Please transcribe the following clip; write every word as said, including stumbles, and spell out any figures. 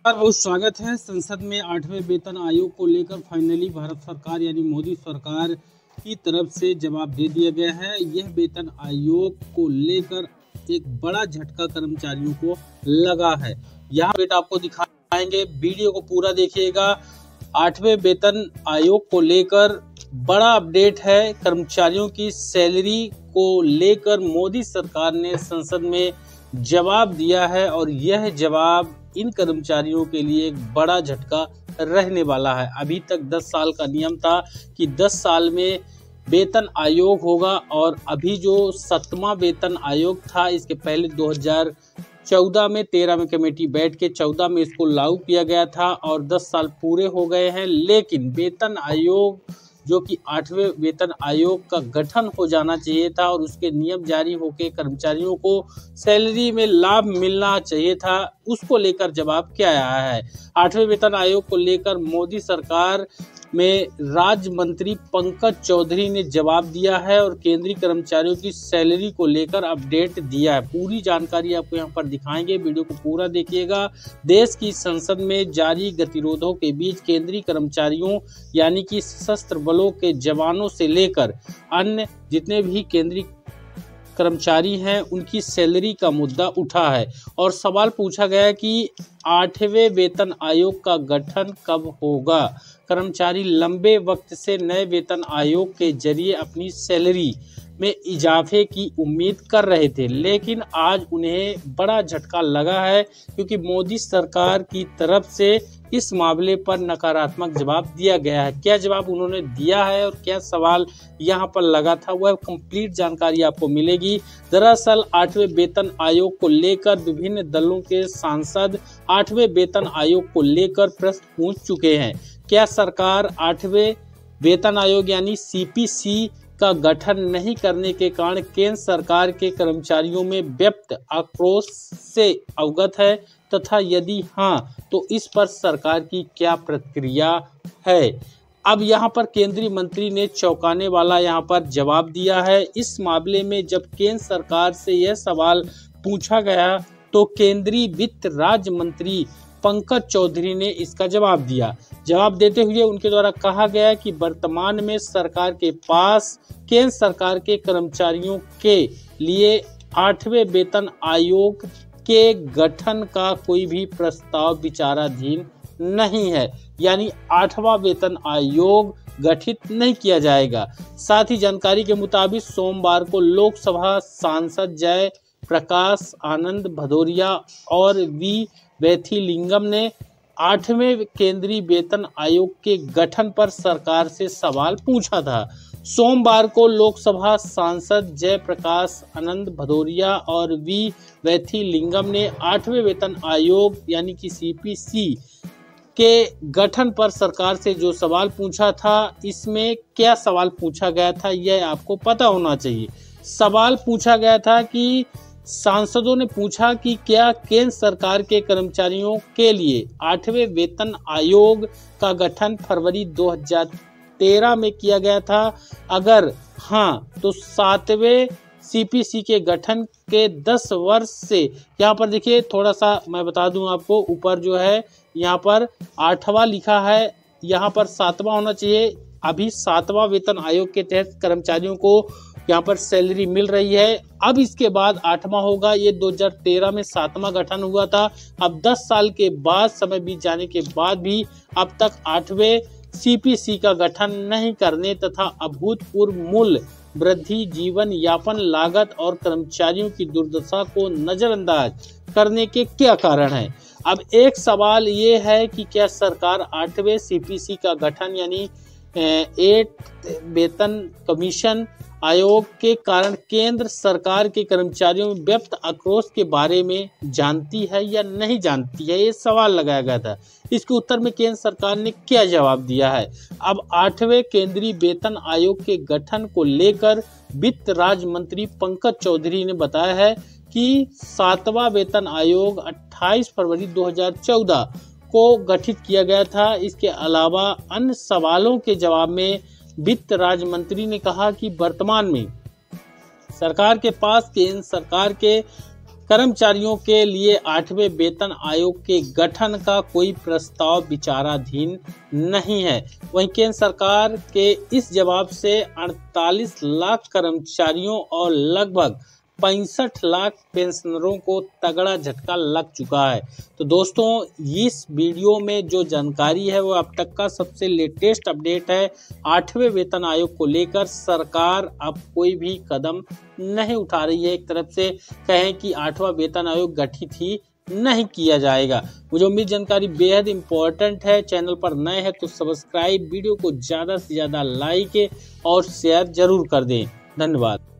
बहुत स्वागत है। संसद में आठवें वेतन आयोग को लेकर फाइनली भारत सरकार यानी मोदी सरकार की तरफ से जवाब दे दिया गया है। यह वेतन आयोग को लेकर एक बड़ा झटका कर्मचारियों को लगा है। यहाँ बेटा आपको दिखाएंगे, वीडियो को पूरा देखिएगा। आठवें वेतन आयोग को लेकर बड़ा अपडेट है। कर्मचारियों की सैलरी को लेकर मोदी सरकार ने संसद में जवाब दिया है और यह जवाब इन कर्मचारियों के लिए एक बड़ा झटका रहने वाला है। अभी तक दस साल का नियम था कि दस साल में वेतन आयोग होगा और अभी जो सातवां वेतन आयोग था, इसके पहले दो हज़ार चौदह में तेरह में कमेटी बैठ के चौदह में इसको लागू किया गया था और दस साल पूरे हो गए हैं। लेकिन वेतन आयोग जो कि आठवें वेतन आयोग का गठन हो जाना चाहिए था और उसके नियम जारी होकर कर्मचारियों को सैलरी में लाभ मिलना चाहिए था, उसको लेकर जवाब क्या आया है। आठवें वेतन आयोग को लेकर मोदी सरकार में राज्य मंत्री पंकज चौधरी ने जवाब दिया है और केंद्रीय कर्मचारियों की सैलरी को लेकर अपडेट दिया है। पूरी जानकारी आपको यहां पर दिखाएंगे, वीडियो को पूरा देखिएगा। देश की संसद में जारी गतिरोधों के बीच केंद्रीय कर्मचारियों यानी कि सशस्त्र बलों के जवानों से लेकर अन्य जितने भी केंद्रीय कर्मचारी हैं उनकी सैलरी का मुद्दा उठा है और सवाल पूछा गया कि आठवें वेतन आयोग का गठन कब होगा। कर्मचारी लंबे वक्त से नए वेतन आयोग के जरिए अपनी सैलरी में इजाफे की उम्मीद कर रहे थे, लेकिन आज उन्हें बड़ा झटका लगा है क्योंकि मोदी सरकार की तरफ से इस मामले पर नकारात्मक जवाब दिया गया है। क्या जवाब उन्होंने दिया है और क्या सवाल यहाँ पर लगा था, वह कंप्लीट जानकारी आपको मिलेगी। दरअसल आठवें वेतन आयोग को लेकर विभिन्न दलों के सांसद आठवें वेतन आयोग को लेकर प्रश्न पूछ चुके हैं। क्या सरकार आठवें वेतन आयोग यानी सीपीसी का गठन नहीं करने के कारण केंद्र सरकार के कर्मचारियों में व्यक्त आक्रोश से अवगत है तथा यदि हाँ तो इस पर सरकार की क्या प्रतिक्रिया है। अब यहाँ पर केंद्रीय मंत्री ने चौंकाने वाला यहाँ पर जवाब दिया है। इस मामले में जब केंद्र सरकार से यह सवाल पूछा गया तो केंद्रीय वित्त राज्य मंत्री पंकज चौधरी ने इसका जवाब दिया। जवाब देते हुए उनके द्वारा कहा गया कि वर्तमान में सरकार के पास केंद्र सरकार के कर्मचारियों के लिए आठवें वेतन आयोग के गठन का कोई भी प्रस्ताव विचाराधीन नहीं है, यानी आठवां वेतन आयोग गठित नहीं किया जाएगा। साथ ही जानकारी के मुताबिक सोमवार को लोकसभा सांसद जय प्रकाश आनंद भदौरिया और वी वैथिलिंगम ने आठवें केंद्रीय वेतन आयोग के गठन पर सरकार से सवाल पूछा था। सोमवार को लोकसभा सांसद जय प्रकाश आनंद भदौरिया और वी वैथिलिंगम ने आठवें वेतन आयोग यानी कि सीपीसी के गठन पर सरकार से जो सवाल पूछा था, इसमें क्या सवाल पूछा गया था यह आपको पता होना चाहिए। सवाल पूछा गया था कि सांसदों ने पूछा कि क्या केंद्र सरकार के कर्मचारियों के लिए आठवें वेतन आयोग का गठन फरवरी दो हज़ार तेरह में किया गया था, अगर हाँ तो सातवें सीपीसी के गठन के दस वर्ष से, यहाँ पर देखिए थोड़ा सा मैं बता दूं आपको, ऊपर जो है यहाँ पर आठवां लिखा है, यहाँ पर सातवां होना चाहिए। अभी सातवां वेतन आयोग के तहत कर्मचारियों को यहाँ पर सैलरी मिल रही है, अब इसके बाद आठवां होगा। ये दो हज़ार तेरह में सातवां गठन हुआ था। अब दस साल के बाद, समय बीत जाने के बाद भी अब तक आठवें सीपीसी का गठन नहीं करने तथा अभूतपूर्व मूल्य वृद्धि, जीवन यापन लागत और कर्मचारियों की दुर्दशा को नजरअंदाज करने के क्या कारण हैं। अब एक सवाल ये है कि क्या सरकार आठवें सीपीसी का गठन यानी एट वेतन कमीशन आयोग के कारण केंद्र सरकार के कर्मचारियों में व्यक्त आक्रोश के बारे में जानती है या नहीं जानती है, ये सवाल लगाया गया था। इसके उत्तर में केंद्र सरकार ने क्या जवाब दिया है। अब आठवें केंद्रीय वेतन आयोग के गठन को लेकर वित्त राज्य मंत्री पंकज चौधरी ने बताया है कि सातवां वेतन आयोग अट्ठाईस फरवरी दो हज़ार चौदह को गठित किया गया था। इसके अलावा अन्य सवालों के जवाब में वित्त राज्य मंत्री ने कहा कि वर्तमान में सरकार के पास केंद्र सरकार के कर्मचारियों के लिए आठवें वेतन आयोग के गठन का कोई प्रस्ताव विचाराधीन नहीं है। वहीं केंद्र सरकार के इस जवाब से अड़तालीस लाख कर्मचारियों और लगभग पैंसठ लाख पेंशनरों को तगड़ा झटका लग चुका है। तो दोस्तों, इस वीडियो में जो जानकारी है वो अब तक का सबसे लेटेस्ट अपडेट है। आठवें वेतन आयोग को लेकर सरकार अब कोई भी कदम नहीं उठा रही है। एक तरफ से कहें कि आठवां वेतन आयोग गठित ही नहीं किया जाएगा। मुझे उम्मीद जानकारी बेहद इंपॉर्टेंट है। चैनल पर नए हैं तो सब्सक्राइब, वीडियो को ज़्यादा से ज़्यादा लाइक और शेयर जरूर कर दें। धन्यवाद।